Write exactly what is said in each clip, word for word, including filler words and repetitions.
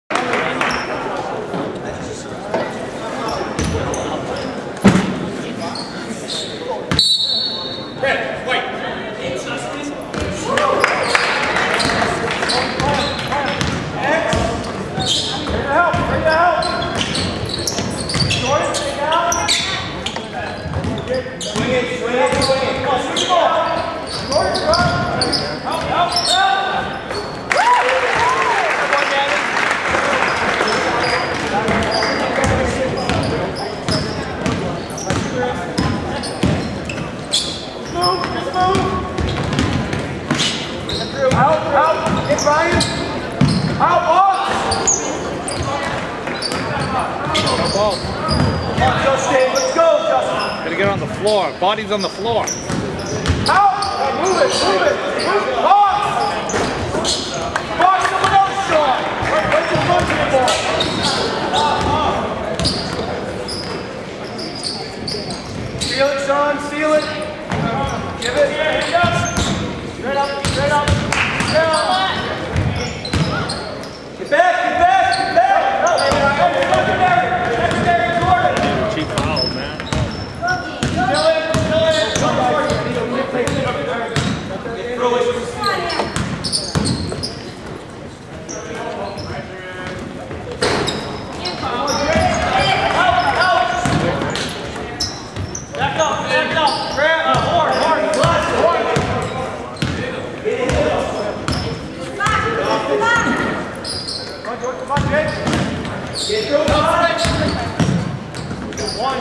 Body's on the floor. Out! Move it, move it, move it. Box! Box someone else, Sean! Wait, wait till punch the ball. Feel it, Sean, feel it. Give it. Straight up, straight up, straight up. Get back, get back, get back! No, secondary, secondary, Jordan! Cheap foul, man. Feel it. Back up, back up. Grab a horn, horn, glass, horn. Come on, George, come on, Jake. Get through, come on. One.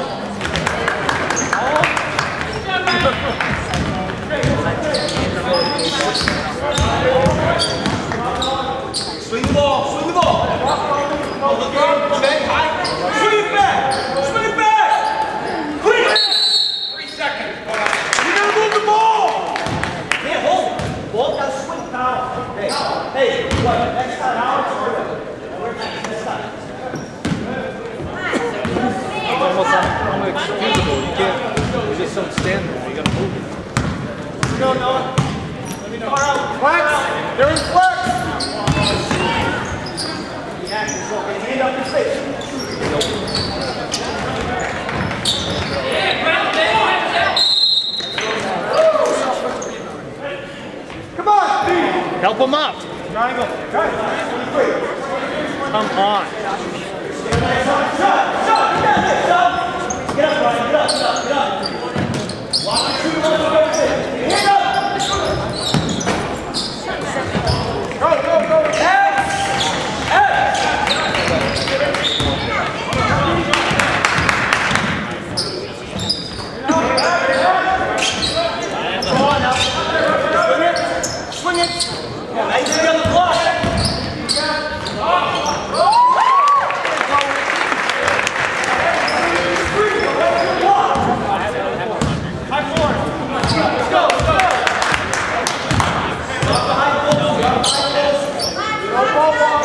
Swing the ball, swing the ball. Look good, back high. Swing it back, swing it back. Clean it. Three seconds. You gotta move the ball. Can't hold it. Ball gotta swing down. Hey, hey, what? Next time, Alex. Next time. It's almost unexcusable. You can't. You just don't stand there. You gotta move it. Let's go, Noah. Let me know. Flex. They're in flex. Hand up your face. Come on, Steve. Help him up. Triangle. Triangle. Come on. Shot, shot, shot. Get up, get up, Ryan. Get up, get up, get up. One, two, one, go. Hand up. Go, go, go. Head. Head. Swing it! Nice to on the block! High four! Let's go, let's go! Behind the goal! Go, ball, ball!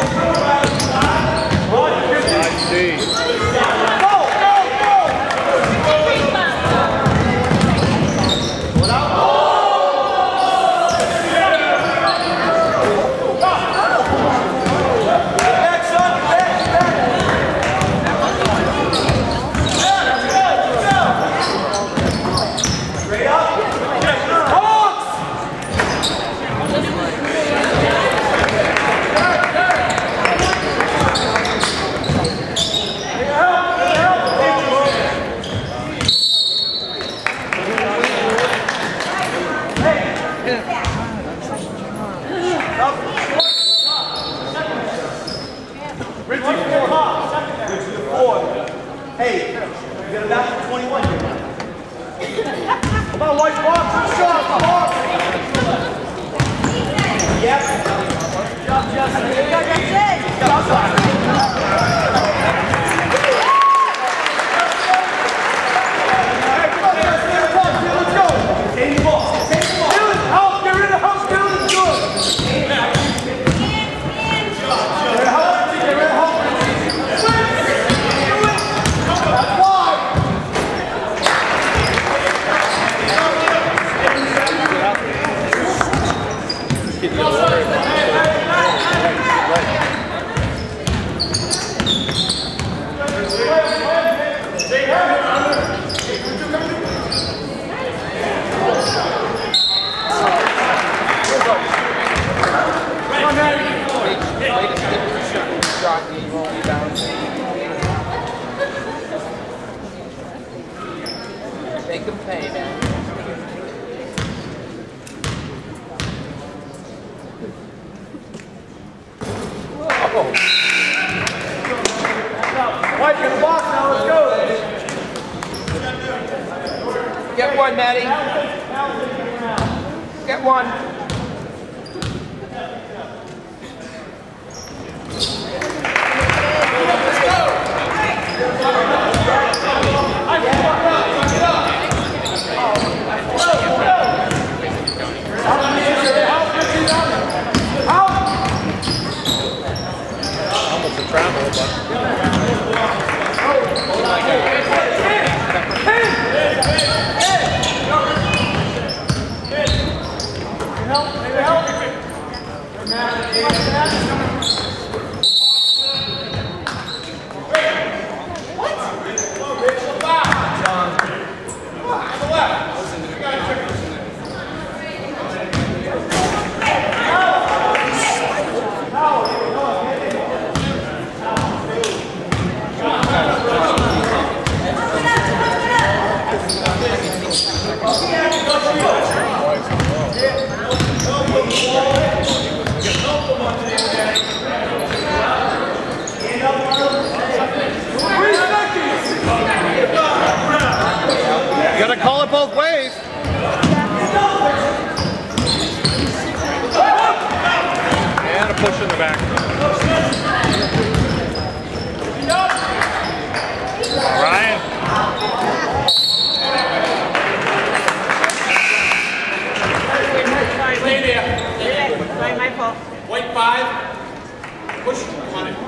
Hey, you got a back to twenty-one here. Come on, white box, shot, box. Yep. Good job, Justin. You got your thing. Hey, come on, let's go. Take the ball. Take the ball. Get in the house, get in the house, get in the good. Get in the house, get in the house. Make them pay now. Oh. White in the box now, let's go. Get one, Maddie. Get one. Let's go. Almost a travel, but. You gotta call it both ways. And a push in the back. Ryan. Stay there. Sorry, my fault. White five. Push on it.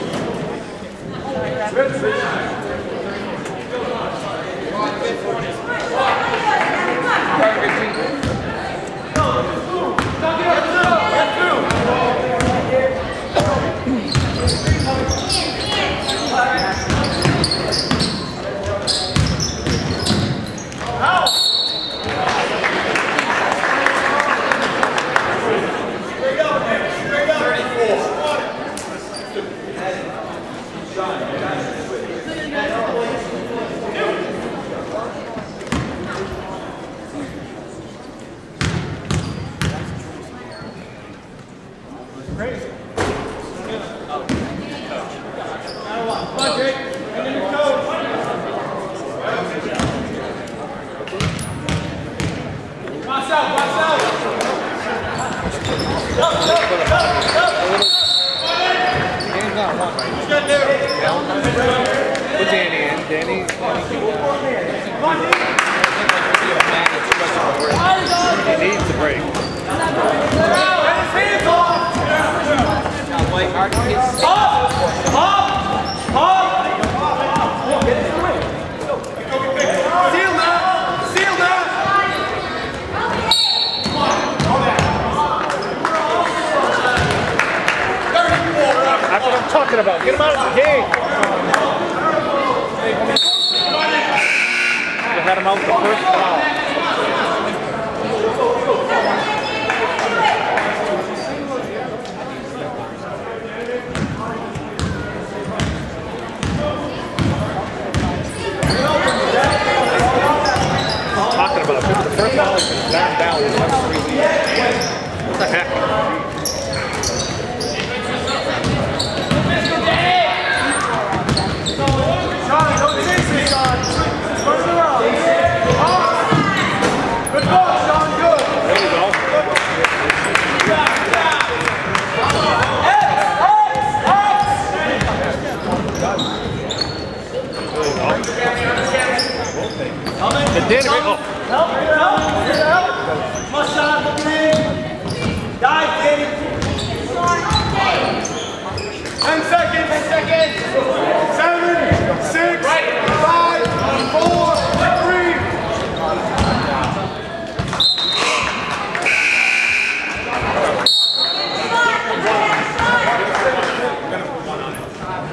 Put Danny in. Danny. He needs a break. That's what I'm talking about. Get him out of the game. You had him out the first foul. I'm talking about it. The first foul is down, down. What the heck? And Danny, oh. Help, help, help. Come on, Sean, look at me. Dive, Danny.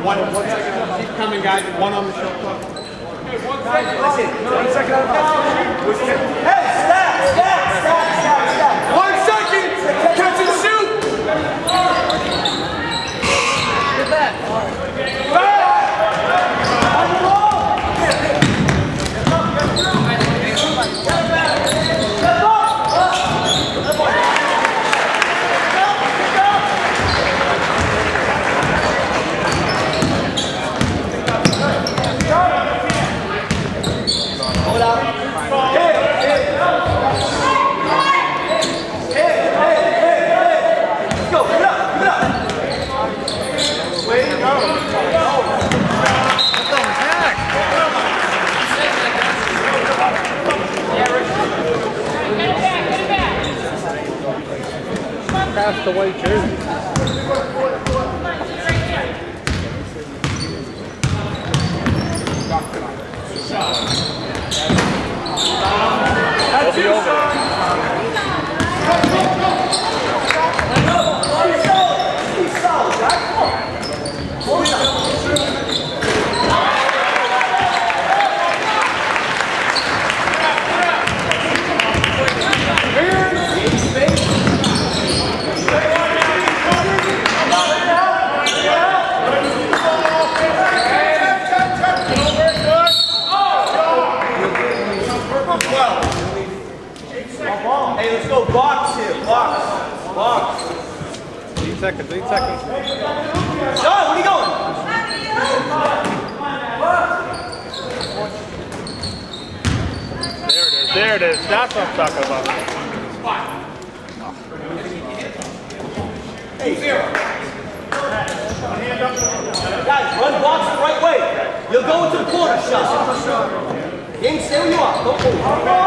One, one second. Keep coming, guys. One on the shot clock. One second. Hey, stop, stop, stop, stop, stop. One second. Catch and shoot. Get that. On the ball. Pass the white jersey. That's you, son. Hey, let's go box here. Box. Box. Eight seconds, eight seconds. John, where are you going? There it is, there it is. That's what I'm talking about. Hey, zero. Guys, run box the right way. You'll go into the corner shot. Game, stay where you are. Don't move.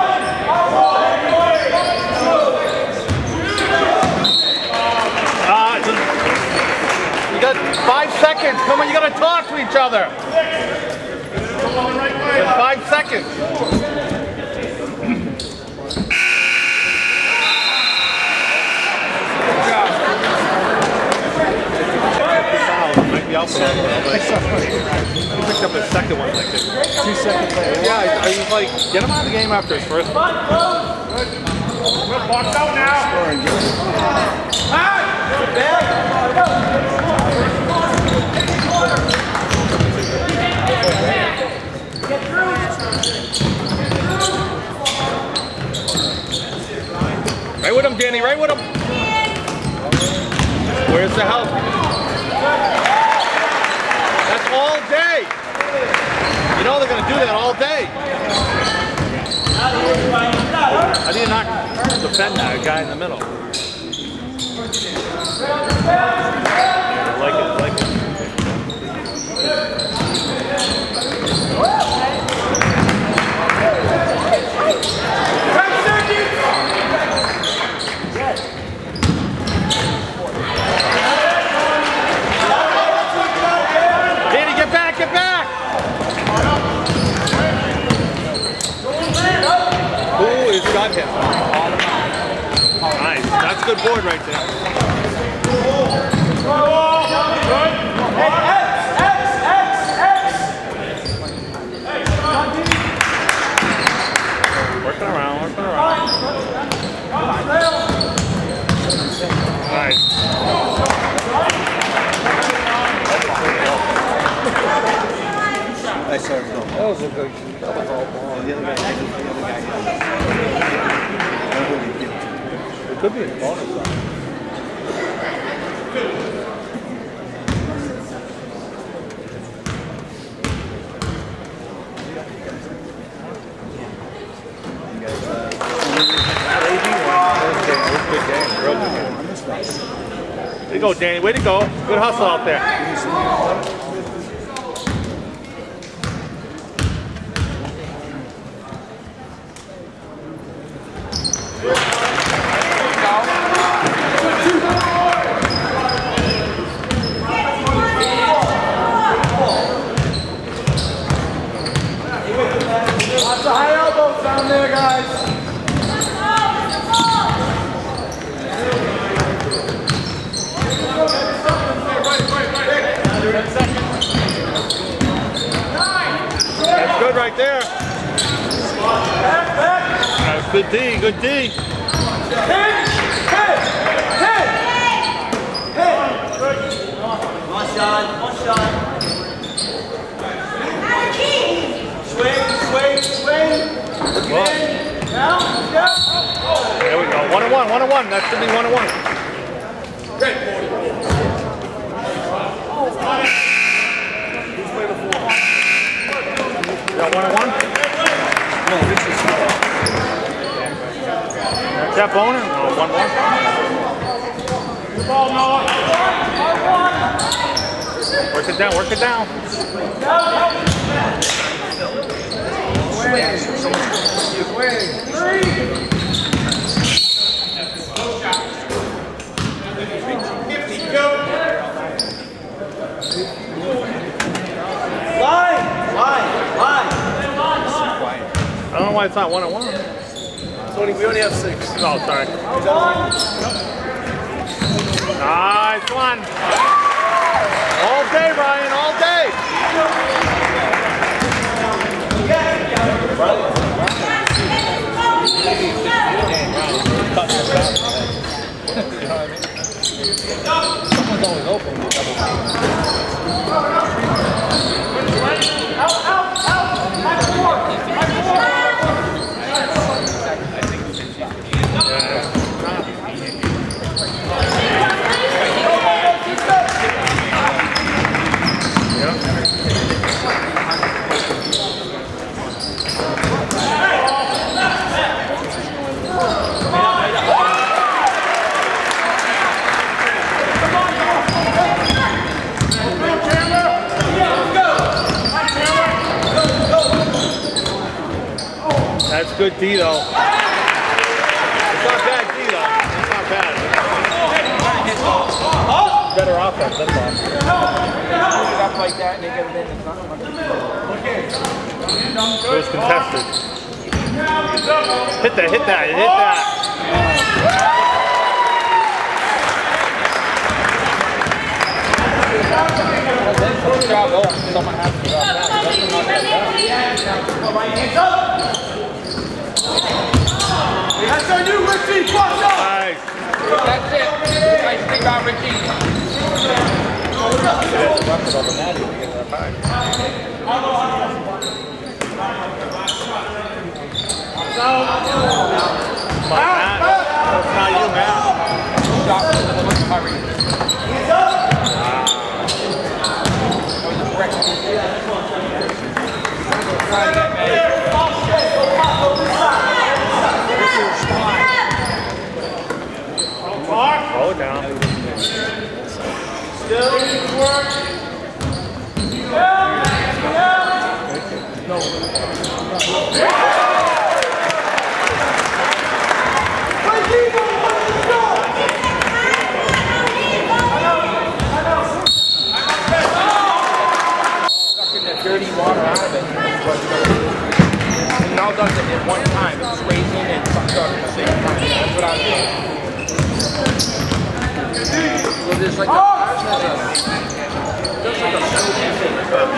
Uh, you got five seconds. Come on, you got to talk to each other. Just five seconds. Might be out for that. He picked up his second one like this. Two seconds later. Yeah, I, I was like, get him out of the game after his first one. We're boxed out now. Right with him, Danny, right with him. Where's the help? That's all day. You know they're going to do that all day. I need to not defend that guy in the middle. I like it, I like it. Danny, get back, get back! Who is got him? Nice, that's a good board right there. Working around, working around. Nice. Nice serve. That was a good. That was all ball. The other guy. The other guy. It could be a bonus. Good game, real good game. Way to go, Danny. Way to go. Good hustle out there. Lots of high elbows down there, guys. Second. right there. Right, good D, good D. Hit! Hit! Hit! Hit! One shot, one shot. Swing, swing, swing. Again. Now, go. There we go. One and one, one and one. That should be one and one. Great. You got one and one? No, this is That Bonin? No, one one. Good ball, Noah. Work it down, work it down. Line, line, line. I don't know why it's not one and one. Tony, we only have six. Oh, sorry. Nice one. All day, Ryan, all day. Someone's always open with double team. Out, out, out. My four, my four. That's good D though. It's not bad D though. It's not bad. Better offense, that's all. Put it up like that and they get it in. It's not much. It was contested. Hit that, hit that, hit that. Good job, though. Someone has to drop that. That's not that bad. That's our new Richie. Watch out. Nice. That's it. Nice rebound, Ricky. Matt. That's not you, Matt. Stop. Hurry. Roll it down. Still needs work. Yeah, yeah. No. Sucking the dirty water out of it. And it all does it at one time. It sprays in and sucks out at the same time. That's what I'm doing. So there's like a, just like a smoothie thing. And then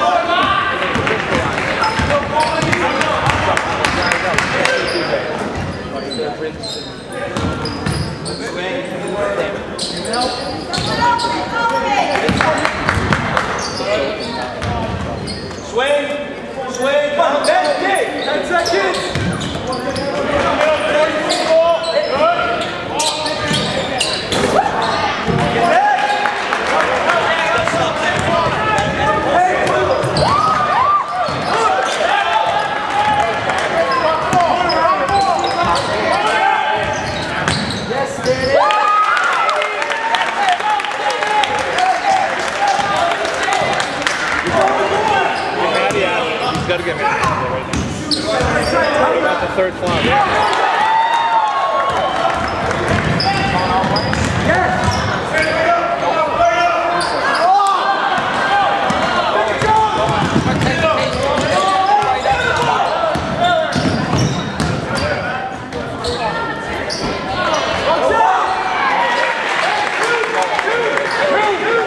Swing, swing, ten, ten seconds. He's got to get me right now. About the third slot.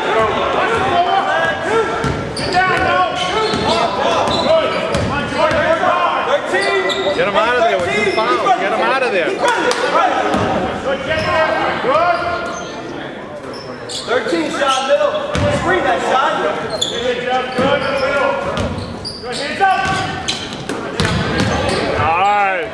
Get down, no! Good! thirteen shot, middle. Screen that shot. Good job, good, middle. Good, hands up. All right.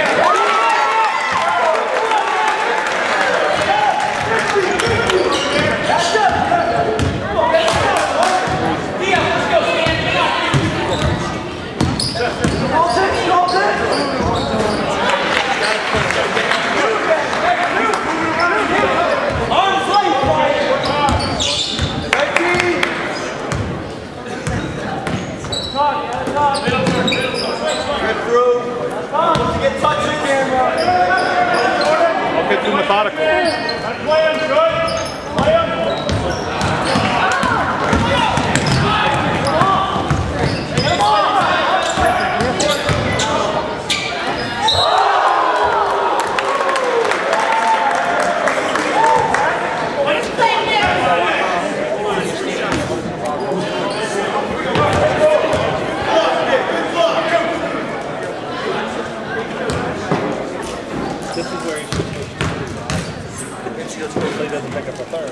Okay, too methodical. Play him, good. Play him. This is where he should he doesn't pick up a third.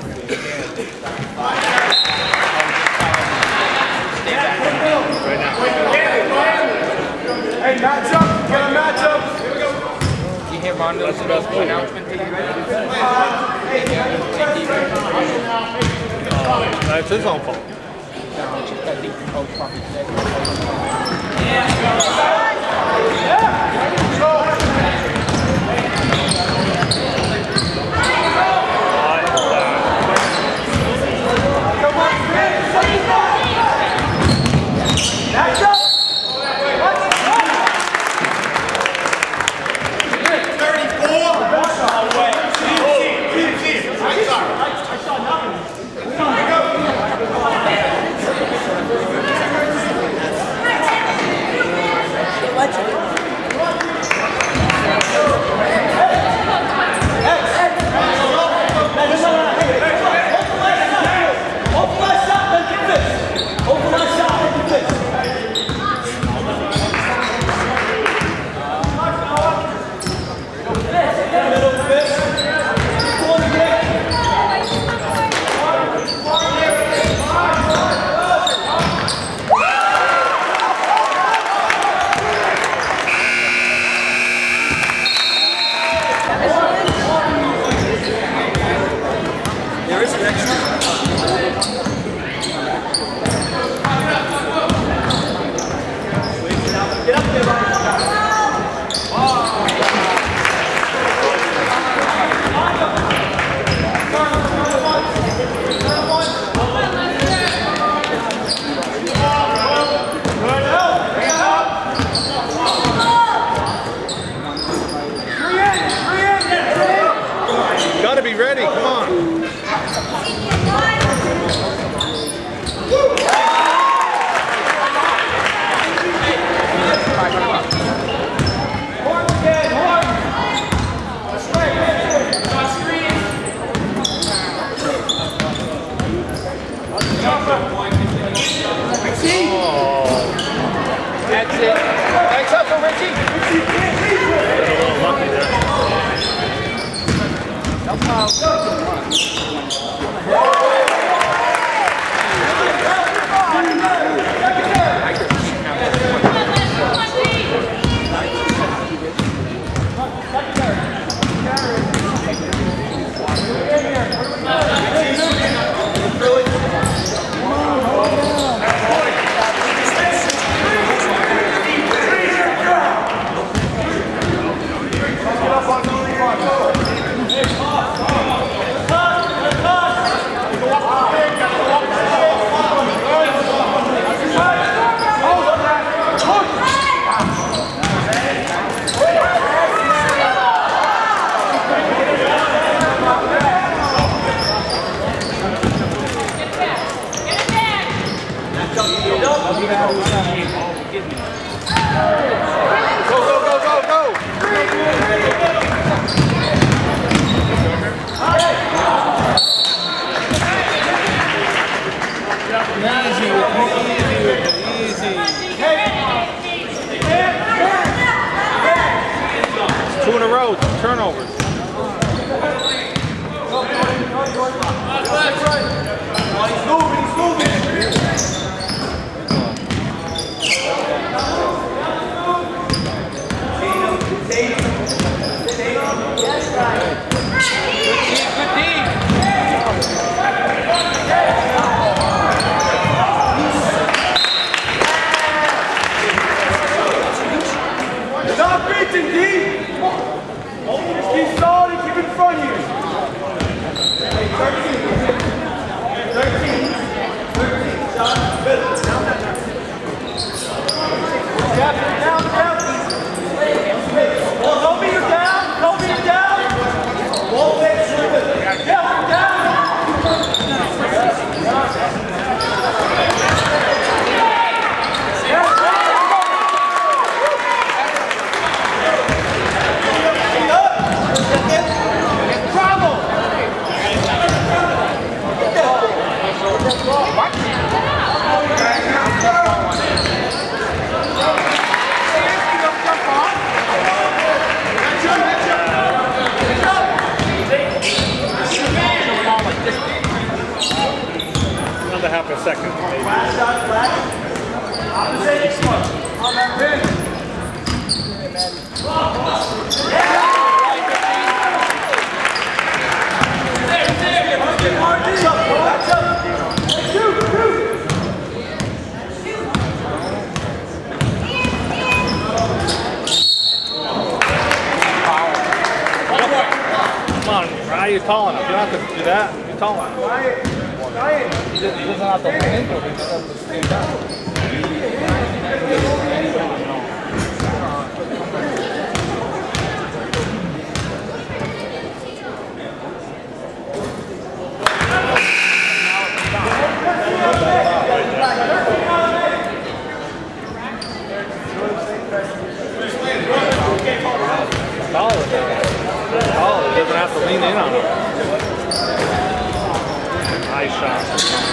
Right now. Hey, match up. Get a match up. You hear Rondo's best announcement? That's his own fault. I think the coach probably said. Gotta be ready, come on. That's it. Thanks up for Richie. Go, go, go, go, go! Easy with me, easy with me, easy. Two in a row, turnovers. second. Maybe. Last shot, last. Opposite. On that pin. Come on, Ryan, you're tall enough. You don't have to do that. You're tall enough. He doesn't have to lean into it. He just has to stand up. Oh, he doesn't have to lean in on it. Nice shot.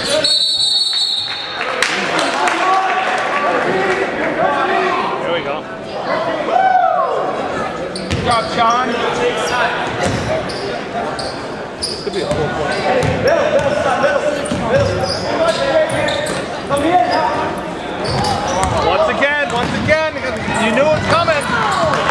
There we go. Good job, Sean. This could be a full point. Once again, once again, you knew it was coming.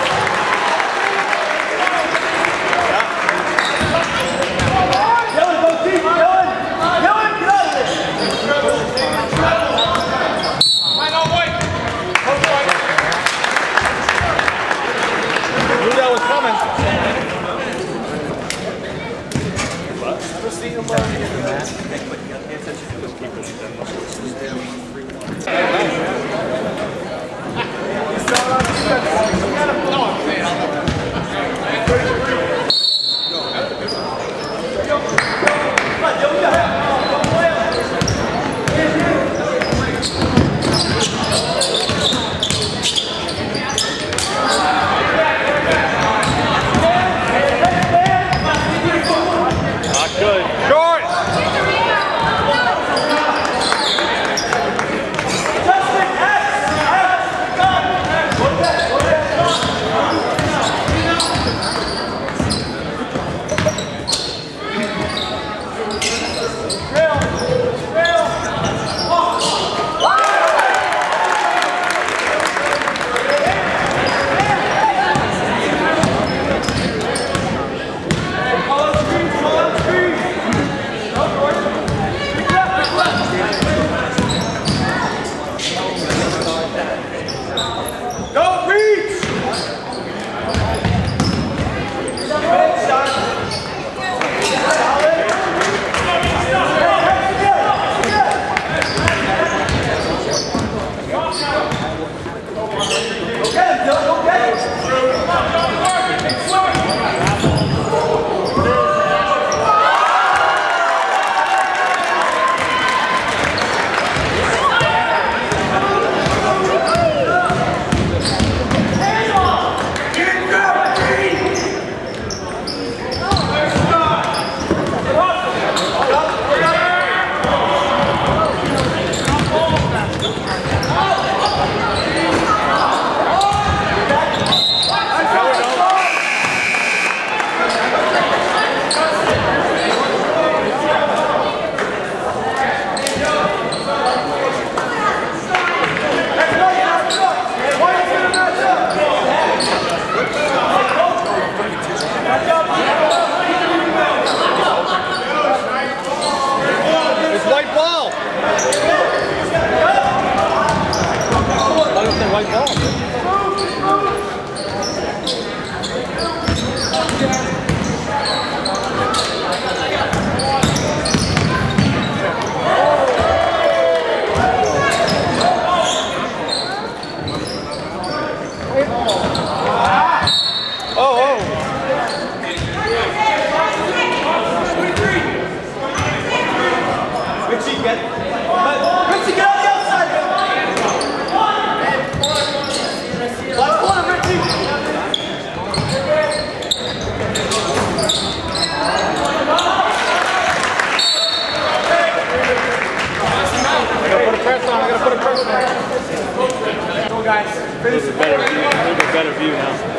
There's a better view. There's a better view now.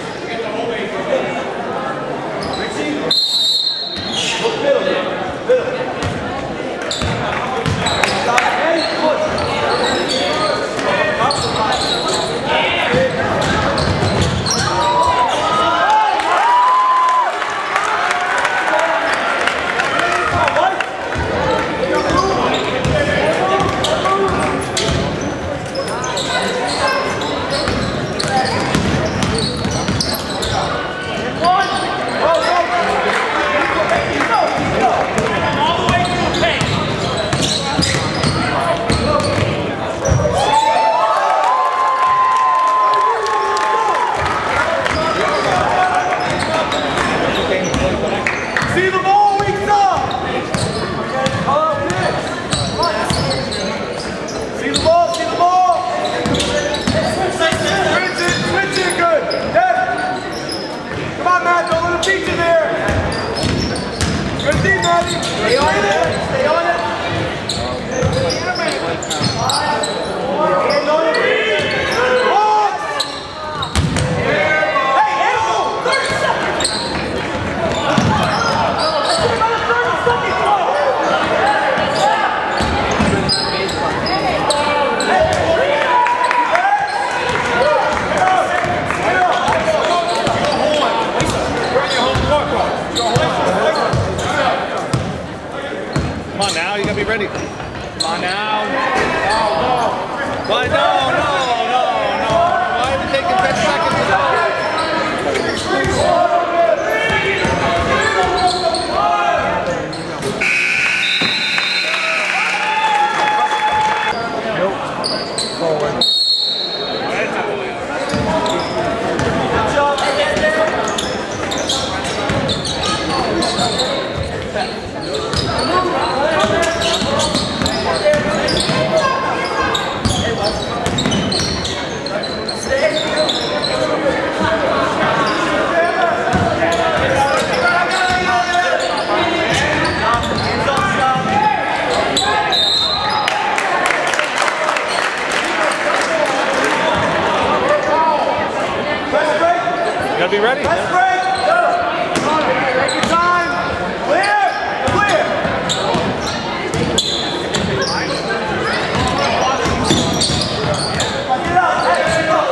Middle, middle. ready. Come on now. No, no. Why, no, no, no, no. Why are we taking ten seconds to go? Gotta be ready. Let's break. Take your time. Clear. Clear. Get up. Hey, get up.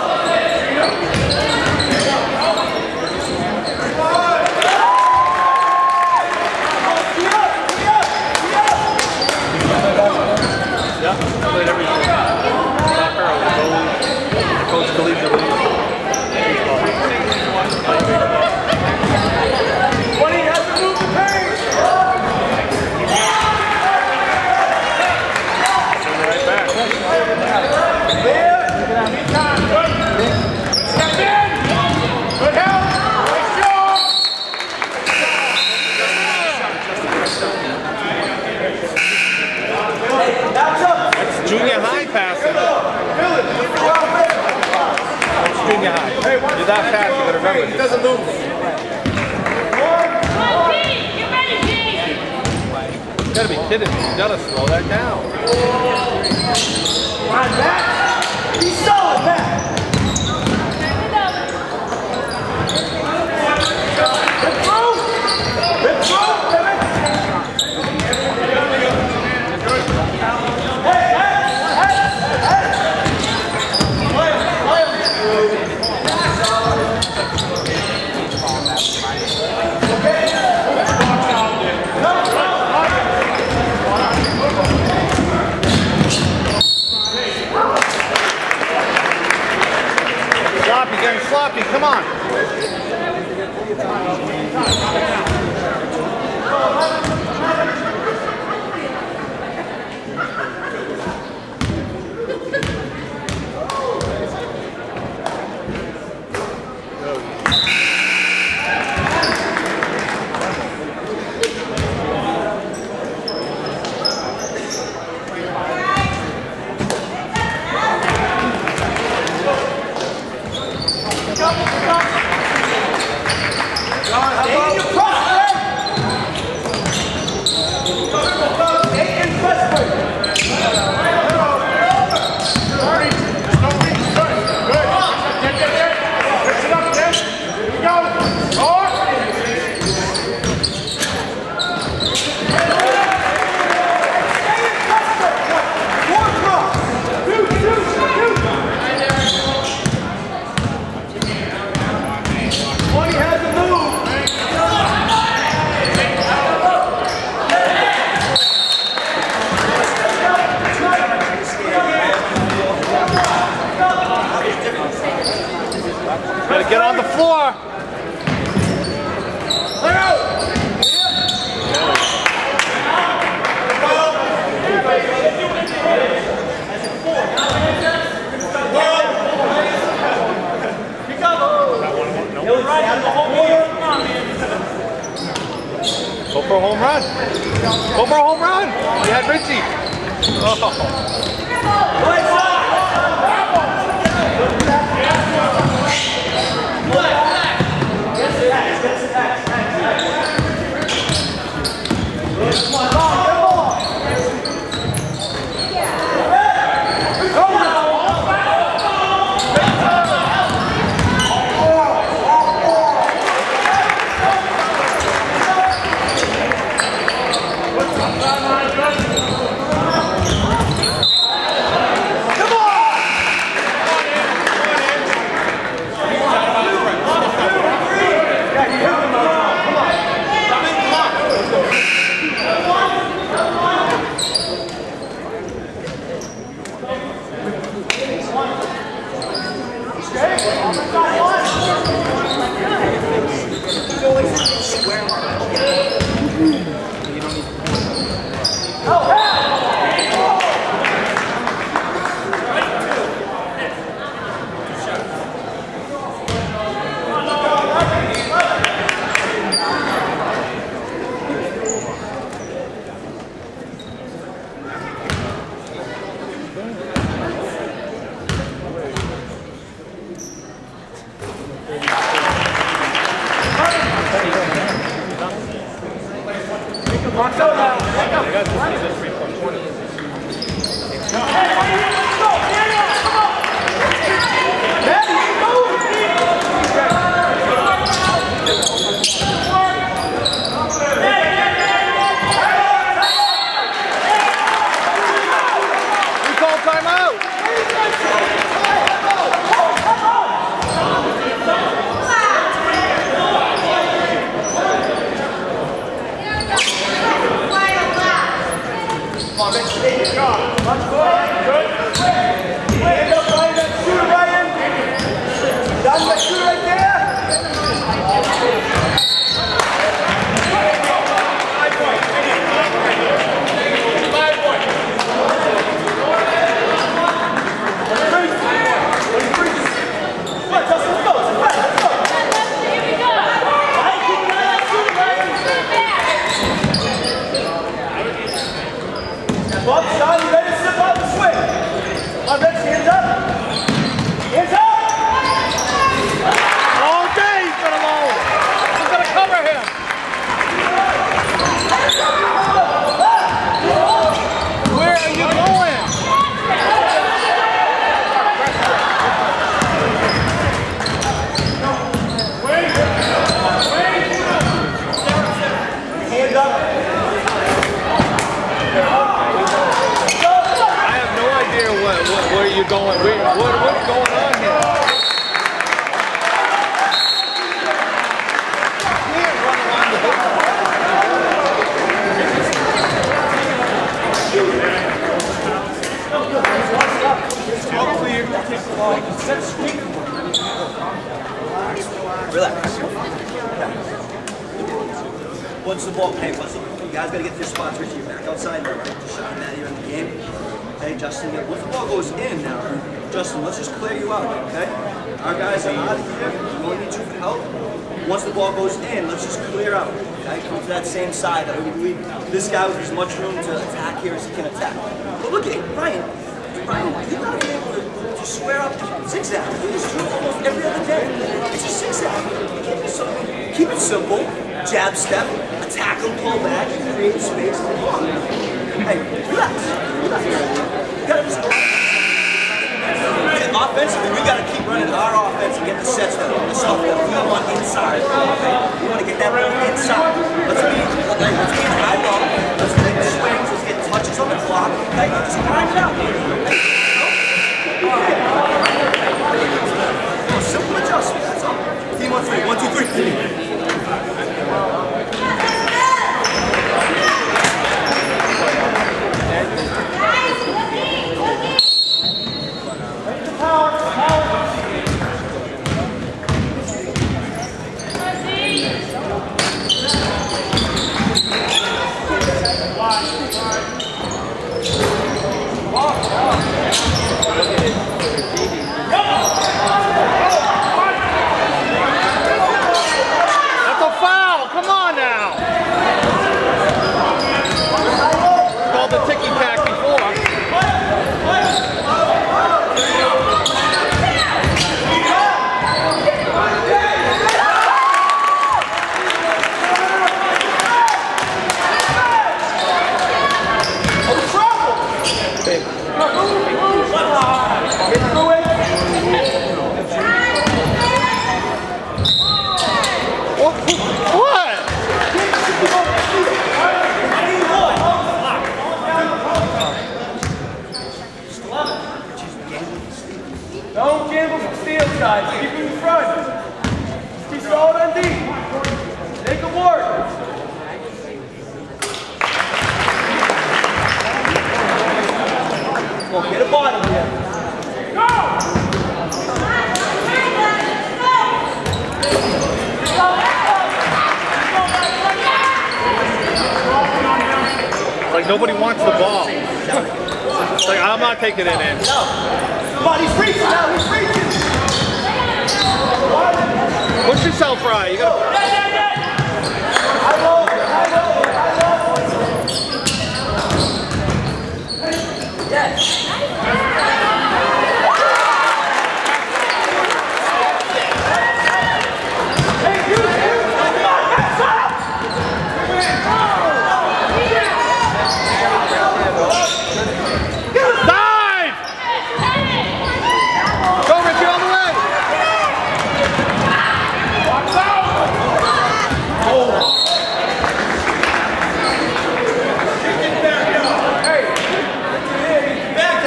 Yeah, played every coach collegiately. Twenty has to move the pace. Right back. Clear. Anytime. Good. Step in. Good help. Nice job. That's up. That's junior high passing. That's junior high. You're that fast, you gotta remember. He doesn't move. You gotta be kidding me. You gotta slow that down. On back. He's solid back. Hip through. Hip through. Hey, hey, hey, hey. Play him, play him. Okay. No, no. Sloppy, getting sloppy, come on. Gotta get on the floor. Let go. Go for a home run. Go for a home run. You had Richie. Oh. Come on, let's take it. Let's go. Good. Hand up, Ryan. That shooter, Ryan. Done that shooter right there. Five points. Five points. Come on, Justin, let's go. Let's go. Let's go. Here we go. Ryan, keep an eye on that shooter, Ryan. Bob, Sean, you ready to step out and swing? Come on, Rex, hands up. Hands up! All day he's been alone. He's going to cover him. Where are you going? Hands up. What, what, where are you going? Where, what, what's going on here? You can't run around the hoop. All clear. Relax. Once the ball, hey, once the, you guys got to get to your spots, Richie. You're back outside now, right? Just shot that here in the game. Okay, Justin, once the ball goes in now, Justin, let's just clear you out, okay? Our guys are out of here. We don't need you for help. Once the ball goes in, let's just clear out, okay? Come to that same side. That we leave this guy with as much room to attack here as he can attack. But look at Ryan. Ryan, you gotta be able to, to square up zigzag. We just do it almost every other day. It's a zigzag. Keep it simple. Keep it simple. Jab step, attack him, pull back, create space. Come on. Hey, relax. Relax. You gotta just offensively, we gotta keep running our offense and get the sets that the stuff that we want inside. Okay? We wanna get that ball inside. Let's be let's be high low. Let's make the swings. Let's get touches on the clock. Okay? Just grind it out. Oh, simple adjustment. That's all. Team on three. One, two, three. That's a foul. Come on now. Called the ticky tack before. Don't gamble for steals, guys. Keep in front. Keep solid on deep. Make it work. Come on, get a bottom here. Go! Like nobody wants the ball. It's like I'm not taking it in. No. Come on, he's reaching now. He's reaching. Push yourself right. You gotta. High roll, high roll, high roll. Yes. Hey, you, you. Come on, get up. Dive! Go, Richie, all the way! Hey, back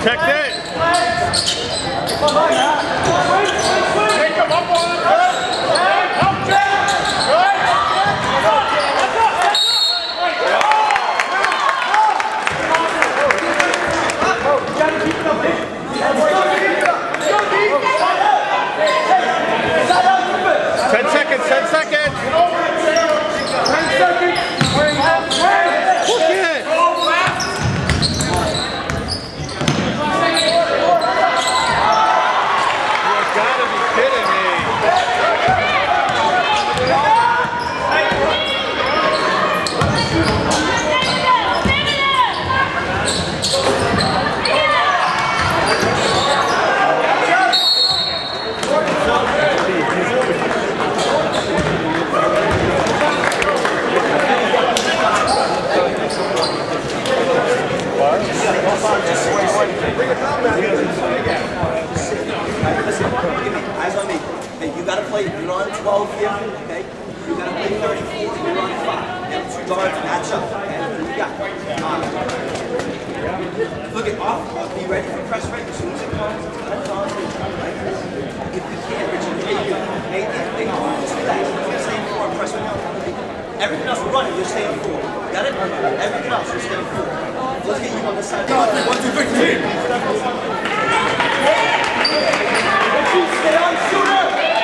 Checked in. Take him up on the first. Help check. Good. Ten seconds, ten seconds. Ten seconds. Look it. You gotta be kidding me. Eyes on me. Hey, you gotta play, you're on twelve here, okay? You gotta play thirty-four, you're on five. Get two guards, match up, okay? Who you got? Um, look at off, be ready for press right as soon as it comes. That's on you, right? If you can't, Richard, hey, you, hey, hey, hey, just relax. You're staying four, press right now. Everything else we're running, you're staying four. Got it? Everything else, you're staying four. Let's get you on this side. One, two, three, three. Stay on, shooter!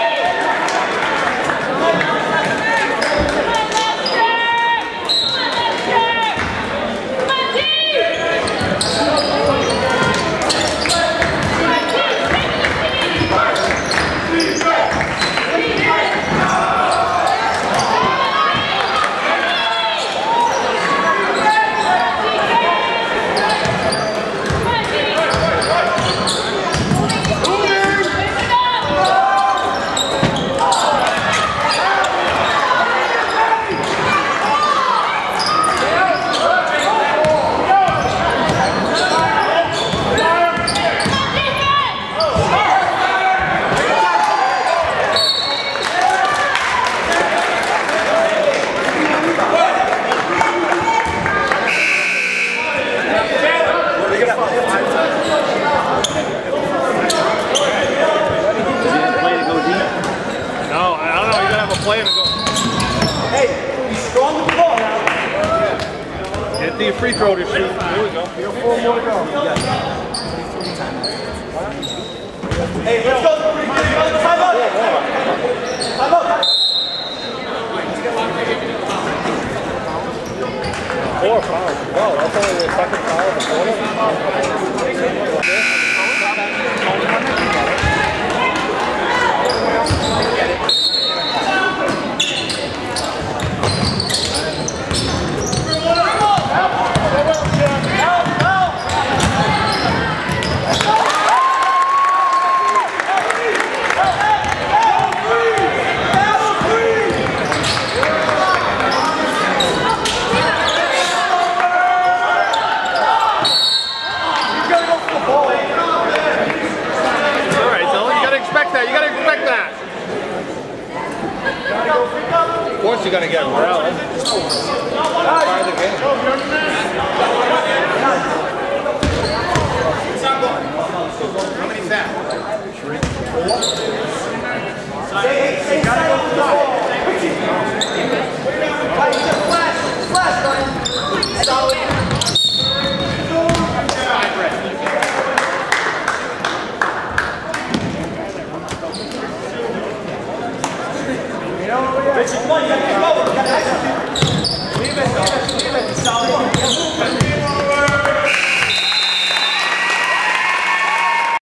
Playing to go. Hey, be strong with the ball now. Get the free throw to shoot. Here we go. Here, four more to go. Hey, let's go. Time up. Time up. Four fouls. Wow, that's only the second foul of the quarter. Of course you got to get morale. That's part of the game. How many fouls? Three. Four. Hey, hey, gotta go for the ball. Flash, flash, Ryan. Solid.